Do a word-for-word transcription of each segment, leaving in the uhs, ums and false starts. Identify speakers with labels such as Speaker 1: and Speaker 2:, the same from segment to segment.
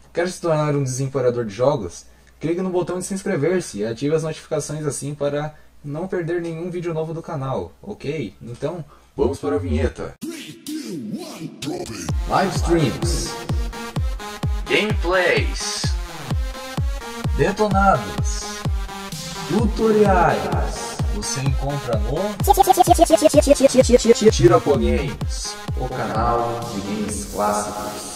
Speaker 1: Quer se tornar um desempoeirador de jogos? Clique no botão de se inscrever-se e ative as notificações assim para não perder nenhum vídeo novo do canal, ok? Então, vamos para a vinheta. Live streams, gameplays, detonados, tutoriais. Você encontra no Tirapo Games, o canal de games clássicos.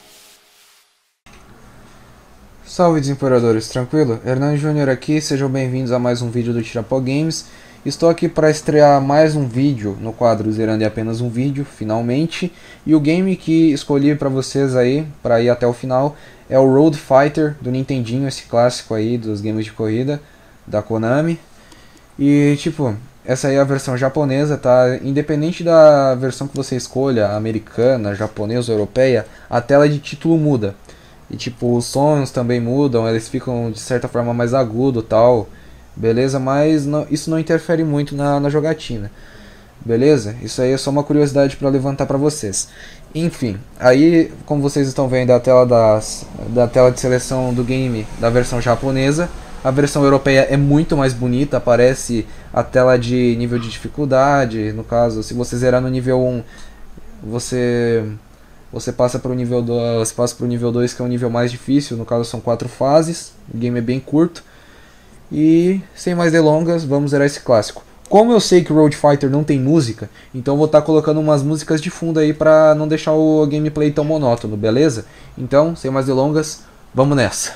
Speaker 2: Salve desempoeiradores, tranquilo? Hernan Júnior aqui, sejam bem-vindos a mais um vídeo do Tirapo Games. Estou aqui para estrear mais um vídeo no quadro Zerando em Apenas um Vídeo, finalmente. E o game que escolhi para vocês aí, para ir até o final, é o Road Fighter do Nintendinho, esse clássico aí dos games de corrida da Konami. E tipo, essa aí é a versão japonesa, tá? Independente da versão que você escolha, americana, japonesa, europeia, a tela de título muda. E tipo, os sons também mudam, eles ficam de certa forma mais agudo tal, beleza? Mas não, isso não interfere muito na, na jogatina, beleza? Isso aí é só uma curiosidade para levantar para vocês. Enfim, aí como vocês estão vendo a tela, das, da tela de seleção do game da versão japonesa, a versão europeia é muito mais bonita, aparece a tela de nível de dificuldade, no caso, se você zerar no nível um, você... Você passa para o nível dois, passa para o nível dois, que é o nível mais difícil, no caso são quatro fases, o game é bem curto. E sem mais delongas, vamos zerar esse clássico. Como eu sei que o Road Fighter não tem música, então eu vou estar colocando umas músicas de fundo aí para não deixar o gameplay tão monótono, beleza? Então, sem mais delongas, vamos nessa.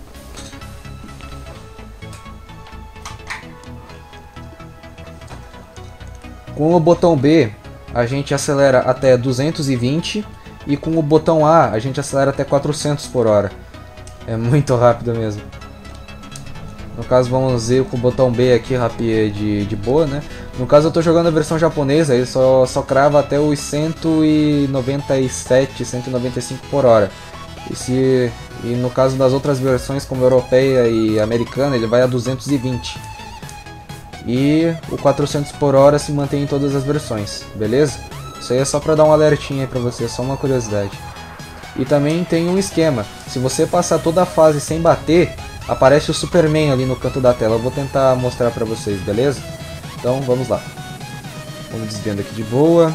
Speaker 2: Com o botão B, a gente acelera até duzentos e vinte. E com o botão A, a gente acelera até quatrocentos por hora. É muito rápido mesmo. No caso, vamos ver com o botão B aqui de, de boa, né? No caso, eu estou jogando a versão japonesa, ele só, só crava até os cento e noventa e sete, cento e noventa e cinco por hora. E, se, e no caso das outras versões, como europeia e americana, ele vai a duzentos e vinte. E o quatrocentos por hora se mantém em todas as versões, beleza? Isso aí é só pra dar um alertinho aí pra você, só uma curiosidade. E também tem um esquema, se você passar toda a fase sem bater, aparece o Superman ali no canto da tela. Eu vou tentar mostrar pra vocês, beleza? Então vamos lá. Vamos desviando aqui de boa.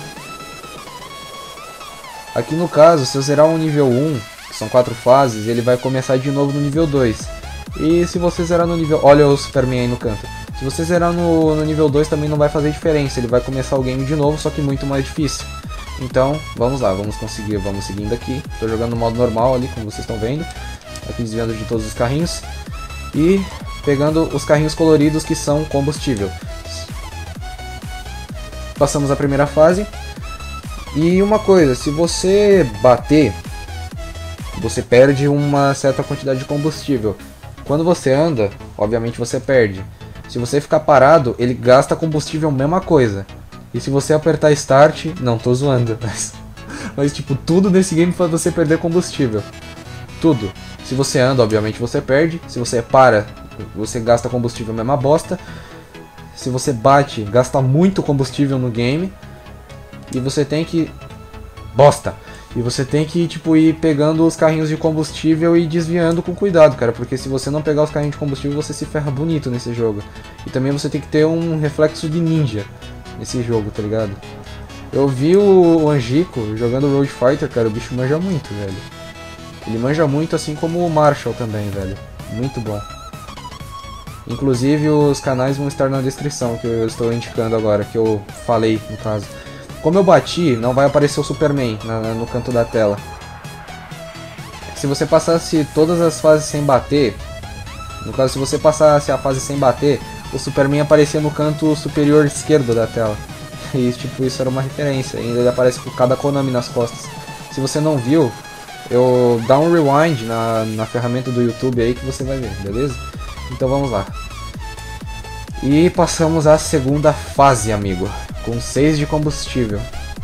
Speaker 2: Aqui no caso, se eu zerar um nível um, que são quatro fases, ele vai começar de novo no nível dois. E se você zerar no nível... Olha o Superman aí no canto. Se você zerar no, no nível dois também não vai fazer diferença, ele vai começar o game de novo, só que muito mais difícil. Então, vamos lá, vamos conseguir, vamos seguindo aqui. Estou jogando no modo normal ali, como vocês estão vendo. Aqui desviando de todos os carrinhos. E pegando os carrinhos coloridos que são combustível. Passamos a primeira fase. E uma coisa, se você bater, você perde uma certa quantidade de combustível. Quando você anda, obviamente você perde. Se você ficar parado, ele gasta combustível, mesma coisa. E se você apertar Start... Não, tô zoando. Mas, mas tipo, tudo nesse game faz você perder combustível. Tudo. Se você anda, obviamente você perde. Se você para, você gasta combustível, mesma bosta. Se você bate, gasta muito combustível no game. E você tem que... Bosta! E você tem que, tipo, ir pegando os carrinhos de combustível e desviando com cuidado, cara. Porque se você não pegar os carrinhos de combustível, você se ferra bonito nesse jogo. E também você tem que ter um reflexo de ninja nesse jogo, tá ligado? Eu vi o Angico jogando Road Fighter, cara. O bicho manja muito, velho. Ele manja muito, assim como o Marshall também, velho. Muito bom. Inclusive, os canais vão estar na descrição, que eu estou indicando agora, que eu falei, no caso. Como eu bati, não vai aparecer o Superman na, no canto da tela. Se você passasse todas as fases sem bater, no caso, se você passasse a fase sem bater, o Superman aparecia no canto superior esquerdo da tela. E tipo, isso era uma referência. Ainda ele aparece com cada Konami nas costas. Se você não viu, eu dá um rewind na, na ferramenta do YouTube aí que você vai ver, beleza? Então vamos lá. E passamos à segunda fase, amigo. Com seis de combustível.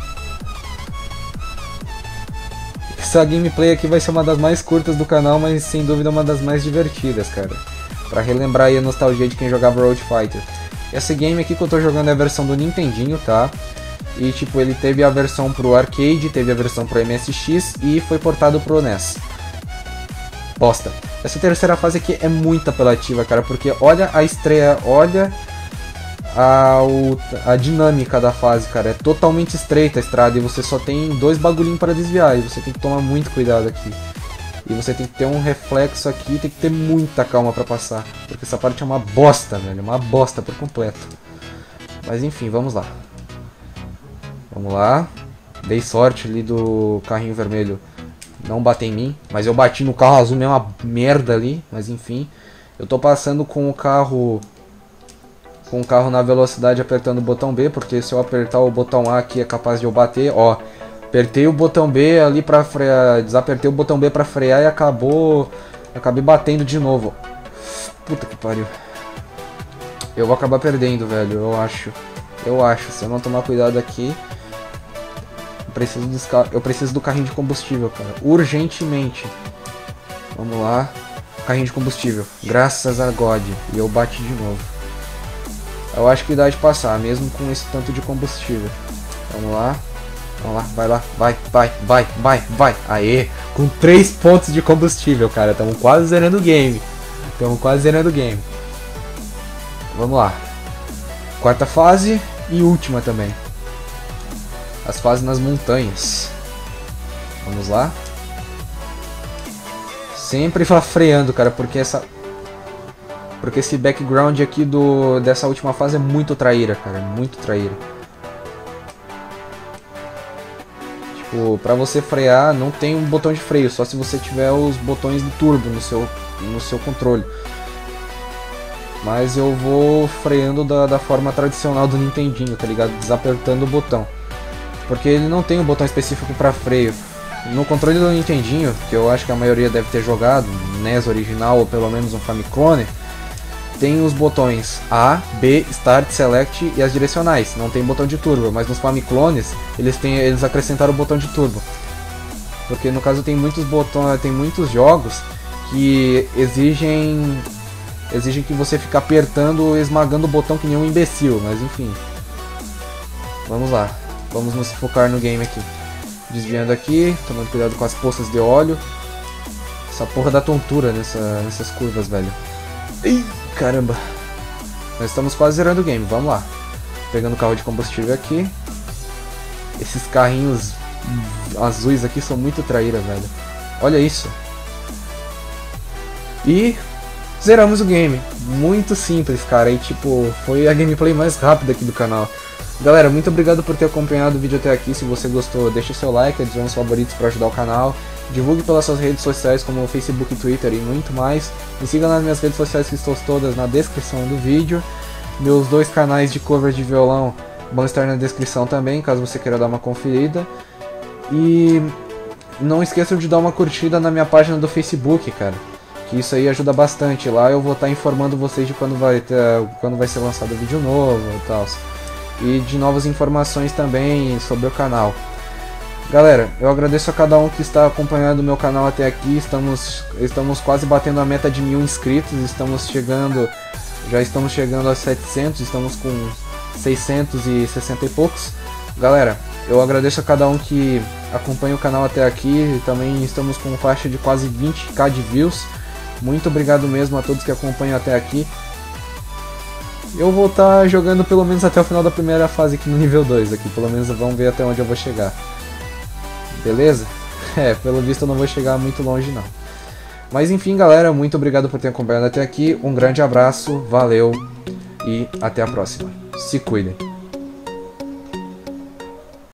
Speaker 2: Essa gameplay aqui vai ser uma das mais curtas do canal, mas sem dúvida uma das mais divertidas, cara. Pra relembrar aí a nostalgia de quem jogava Road Fighter. Esse game aqui que eu tô jogando é a versão do Nintendinho, tá? E tipo, ele teve a versão pro arcade, teve a versão pro M S X e foi portado pro N E S. bosta. Essa terceira fase aqui é muito apelativa, cara, porque olha a estreia, olha a, o, a dinâmica da fase, cara. É totalmente estreita a estrada e você só tem dois bagulhinhos para desviar e você tem que tomar muito cuidado aqui. E você tem que ter um reflexo aqui, tem que ter muita calma pra passar. Porque essa parte é uma bosta, velho. Uma bosta por completo. Mas enfim, vamos lá. Vamos lá. Dei sorte ali do carrinho vermelho não bater em mim. Mas eu bati no carro azul, mesmo uma merda ali. Mas enfim. Eu tô passando com o carro... Com o carro na velocidade apertando o botão B. Porque se eu apertar o botão A aqui é capaz de eu bater. Ó. Apertei o botão B ali pra frear, desapertei o botão B pra frear e acabou, acabei batendo de novo. Puta que pariu. Eu vou acabar perdendo, velho, eu acho. Eu acho, se eu não tomar cuidado aqui, eu preciso, dos, eu preciso do carrinho de combustível, cara, urgentemente. Vamos lá, carrinho de combustível, graças a God, e eu bati de novo. Eu acho que dá de passar, mesmo com esse tanto de combustível. Vamos lá. Vamos lá, vai lá, vai, vai, vai, vai, vai. Aê, com três pontos de combustível, cara. Estamos quase zerando o game. Estamos quase zerando o game. Vamos lá. Quarta fase e última também. As fases nas montanhas. Vamos lá. Sempre freando, cara, porque essa... Porque esse background aqui do... dessa última fase é muito traíra, cara. Muito traíra. Pra você frear, não tem um botão de freio, só se você tiver os botões de turbo no seu, no seu controle. Mas eu vou freando da, da forma tradicional do Nintendinho, tá ligado? Desapertando o botão. Porque ele não tem um botão específico pra freio. No controle do Nintendinho, que eu acho que a maioria deve ter jogado, N E S original ou pelo menos um Famiclone, tem os botões A, B, Start, Select e as direcionais. Não tem botão de turbo, mas nos Famiclones eles, têm, eles acrescentaram o botão de turbo. Porque no caso tem muitos botões, tem muitos jogos que exigem exigem que você fique apertando, esmagando o botão que nem um imbecil, mas enfim. Vamos lá, vamos nos focar no game aqui. Desviando aqui, tomando cuidado com as poças de óleo. Essa porra da tontura nessa, nessas curvas, velho. Ih, caramba. Nós estamos quase zerando o game, vamos lá. Pegando o carro de combustível aqui. Esses carrinhos azuis aqui são muito traíra, velho. Olha isso. E zeramos o game. Muito simples, cara. E tipo, foi a gameplay mais rápida aqui do canal. Galera, muito obrigado por ter acompanhado o vídeo até aqui. Se você gostou, deixa seu like, adicione os favoritos para ajudar o canal. Divulgue pelas suas redes sociais como Facebook, Twitter e muito mais. Me siga nas minhas redes sociais que estão todas na descrição do vídeo. Meus dois canais de cover de violão vão estar na descrição também, caso você queira dar uma conferida. E não esqueçam de dar uma curtida na minha página do Facebook, cara. Que isso aí ajuda bastante. Lá eu vou estar informando vocês de quando vai, ter, quando vai ser lançado vídeo novo e tal. E de novas informações também sobre o canal. Galera, eu agradeço a cada um que está acompanhando o meu canal até aqui. Estamos, estamos quase batendo a meta de mil inscritos. Estamos chegando, já estamos chegando a setecentos. Estamos com seiscentos e sessenta e poucos. Galera, eu agradeço a cada um que acompanha o canal até aqui. Também estamos com faixa de quase vinte mil de views. Muito obrigado mesmo a todos que acompanham até aqui. Eu vou estar jogando pelo menos até o final da primeira fase aqui no nível dois. Aqui, pelo menos vamos ver até onde eu vou chegar. Beleza? É, pelo visto eu não vou chegar muito longe não. Mas enfim, galera, muito obrigado por ter acompanhado até aqui. Um grande abraço, valeu e até a próxima. Se cuidem.